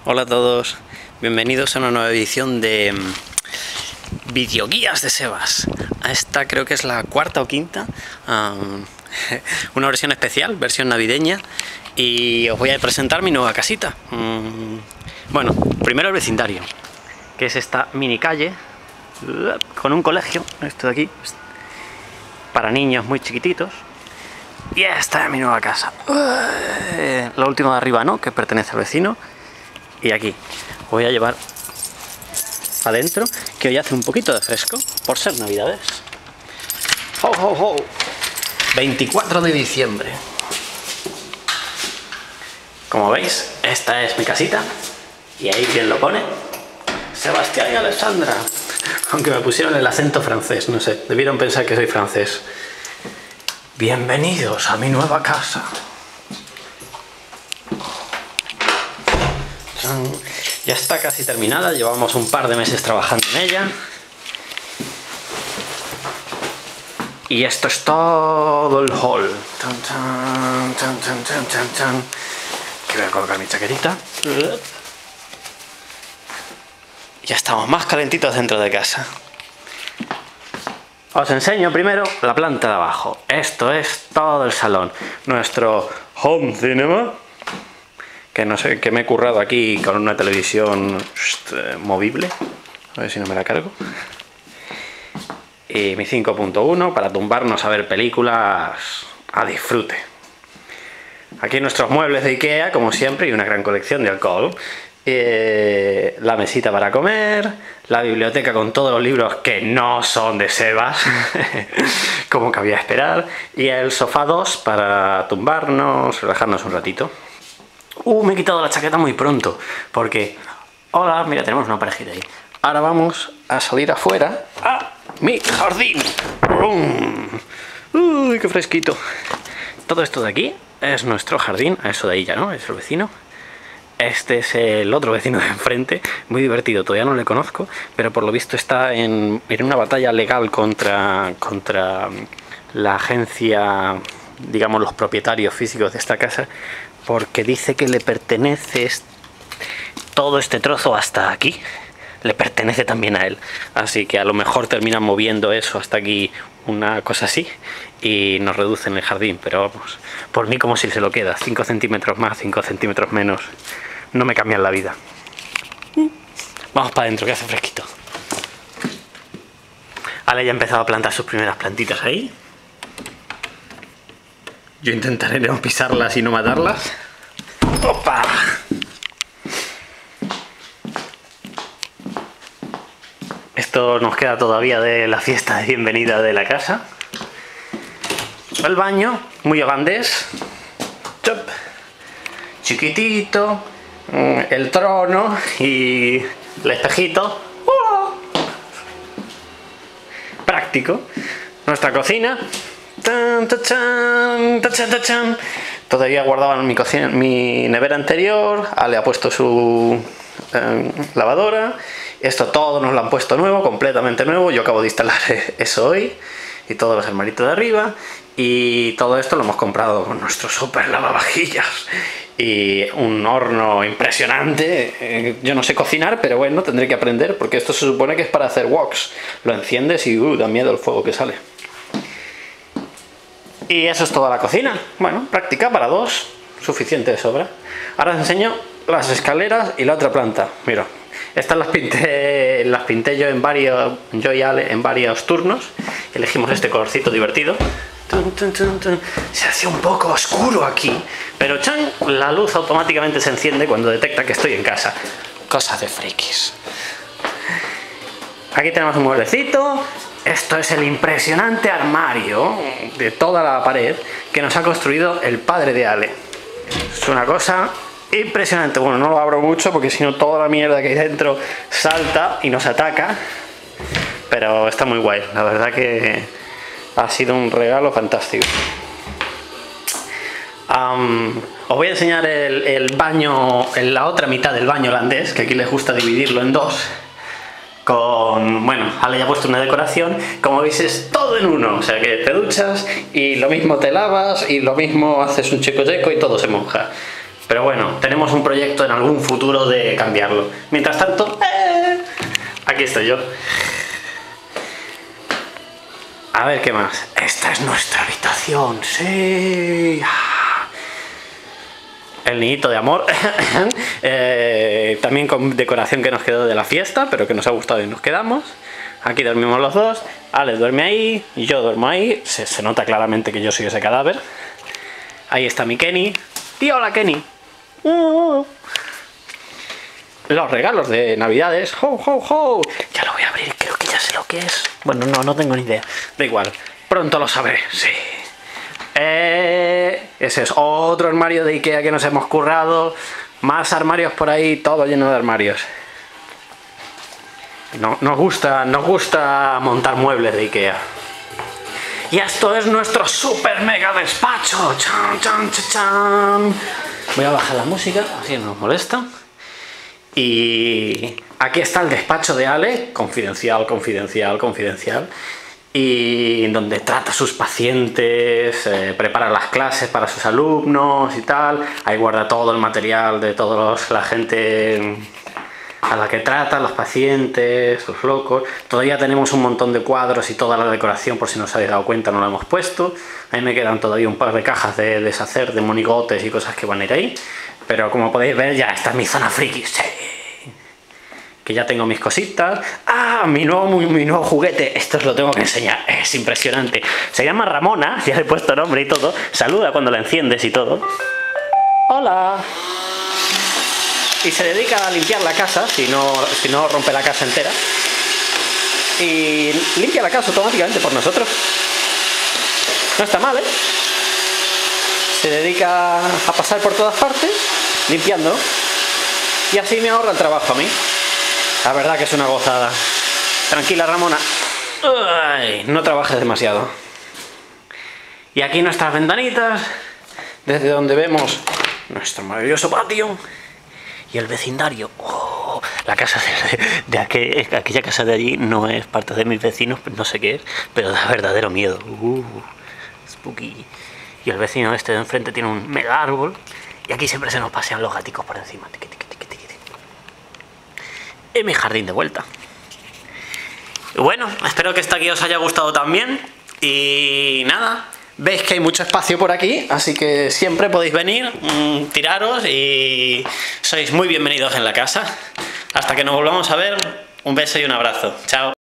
Hola a todos, bienvenidos a una nueva edición de Videoguías de Sebas. Esta creo que es la cuarta o quinta, una versión especial, versión navideña, y os voy a presentar mi nueva casita. Bueno, primero el vecindario, que es esta mini calle con un colegio, esto de aquí, para niños muy chiquititos. Y esta es mi nueva casa. La última de arriba no, que pertenece al vecino. Y aquí voy a llevar adentro, que hoy hace un poquito de fresco, por ser navidades. ¡Ho, ho, ho! 24 de diciembre. Como veis, esta es mi casita. Y ahí, ¿quién lo pone? Sebastián y Alessandra. Aunque me pusieron el acento francés, no sé, debieron pensar que soy francés. Bienvenidos a mi nueva casa. Ya está casi terminada, llevamos un par de meses trabajando en ella. Y esto es todo el hall. Que voy a colocar mi chaquetita. Ya estamos más calentitos dentro de casa. Os enseño primero la planta de abajo. Esto es todo el salón. Nuestro home cinema. Que no sé, que me he currado aquí con una televisión movible. A ver si no me la cargo. Y mi 5.1 para tumbarnos a ver películas a disfrute. Aquí nuestros muebles de Ikea, como siempre, y una gran colección de alcohol. La mesita para comer, la biblioteca con todos los libros que no son de Sebas, como cabía esperar, y el sofá 2 para tumbarnos, relajarnos un ratito. Me he quitado la chaqueta muy pronto, porque... Hola, mira, tenemos una parejita ahí. Ahora vamos a salir afuera a mi jardín. ¡Uy, qué fresquito! Todo esto de aquí es nuestro jardín. Eso de ahí ya no, es el vecino. Este es el otro vecino de enfrente, muy divertido, todavía no le conozco, pero por lo visto está en una batalla legal contra la agencia, digamos los propietarios físicos de esta casa, porque dice que le pertenece todo este trozo hasta aquí, le pertenece también a él, así que a lo mejor terminan moviendo eso hasta aquí, una cosa así, y nos reducen el jardín, pero vamos, por mí como si se lo queda, 5 centímetros más, 5 centímetros menos, no me cambian la vida. Vamos para adentro, que hace fresquito. Ale ya ha empezado a plantar sus primeras plantitas ahí. Yo intentaré no pisarlas y no matarlas. ¡Opa! Esto nos queda todavía de la fiesta de bienvenida de la casa. El baño, muy holandés. Chop. Chiquitito. El trono y el espejito. Práctico. Nuestra cocina. Todavía guardaba mi nevera anterior. Ale ha puesto su lavadora. Esto todo nos lo han puesto nuevo, completamente nuevo. Yo acabo de instalar eso hoy. Y todos los armaritos de arriba. Y todo esto lo hemos comprado con nuestro super lavavajillas. Y un horno impresionante. Yo no sé cocinar, pero bueno, tendré que aprender, porque esto se supone que es para hacer woks. Lo enciendes y da miedo el fuego que sale. Y eso es toda la cocina. Bueno, práctica para dos, suficiente de sobra. Ahora os enseño las escaleras y la otra planta. Mira, estas las pinté yo y Ale en varios turnos. Elegimos este colorcito divertido. Se hace un poco oscuro aquí, pero ¡chan!, la luz automáticamente se enciende cuando detecta que estoy en casa. Cosas de frikis. Aquí tenemos un mueblecito. Esto es el impresionante armario de toda la pared que nos ha construido el padre de Ale. Es una cosa impresionante. Bueno, no lo abro mucho porque si no toda la mierda que hay dentro salta y nos ataca, pero está muy guay, la verdad que ha sido un regalo fantástico. Os voy a enseñar el baño, en la otra mitad del baño holandés, que aquí les gusta dividirlo en dos. Bueno, Ale ya ha puesto una decoración, como veis es todo en uno, o sea que te duchas y lo mismo te lavas y lo mismo haces un checo y todo se moja. Pero bueno, tenemos un proyecto en algún futuro de cambiarlo. Mientras tanto, aquí estoy yo. A ver qué más. Esta es nuestra habitación, sí. El niñito de amor. También con decoración que nos quedó de la fiesta, pero que nos ha gustado y nos quedamos. Aquí dormimos los dos. Ale duerme ahí y yo duermo ahí. Se nota claramente que yo soy ese cadáver. Ahí está mi Kenny. ¡Y hola, Kenny! Los regalos de Navidades. ¡Ho, ho, ho! Ya lo voy a abrir, creo que ya sé lo que es. Bueno, no tengo ni idea. Da igual, pronto lo sabré, sí. Ese es otro armario de Ikea que nos hemos currado. Más armarios por ahí, todo lleno de armarios. Nos gusta montar muebles de Ikea. Y esto es nuestro super mega despacho. Chan, chan, chan, chan. Voy a bajar la música, así no nos molesta. Y aquí está el despacho de Ale, confidencial, confidencial, confidencial. Y donde trata a sus pacientes, prepara las clases para sus alumnos y tal. Ahí guarda todo el material de toda la gente a la que trata, los pacientes, los locos. Todavía tenemos un montón de cuadros y toda la decoración, por si no os habéis dado cuenta, no la hemos puesto. Ahí me quedan todavía un par de cajas de deshacer, de monigotes y cosas que van a ir ahí. Pero como podéis ver, ya está mi zona friki. Sí. Que ya tengo mis cositas. ¡Ah! Mi nuevo juguete. Esto os lo tengo que enseñar. Es impresionante. Se llama Ramona. Ya le he puesto nombre y todo. Saluda cuando la enciendes y todo. ¡Hola! Y se dedica a limpiar la casa, si no rompe la casa entera. Y limpia la casa automáticamente por nosotros. No está mal, ¿eh? Se dedica a pasar por todas partes, limpiando. Y así me ahorra el trabajo a mí. La verdad que es una gozada. Tranquila, Ramona. Ay, no trabajes demasiado. Y aquí nuestras ventanitas, desde donde vemos nuestro maravilloso patio. Y el vecindario. Oh, la casa de aquella casa de allí no es parte de mis vecinos, no sé qué es, pero da verdadero miedo. Spooky. Y el vecino este de enfrente tiene un mega árbol. Y aquí siempre se nos pasean los gaticos por encima. Y mi jardín de vuelta. Y bueno, espero que esta guía os haya gustado también. Y nada, veis que hay mucho espacio por aquí, así que siempre podéis venir, tiraros y sois muy bienvenidos en la casa. Hasta que nos volvamos a ver, un beso y un abrazo. Chao.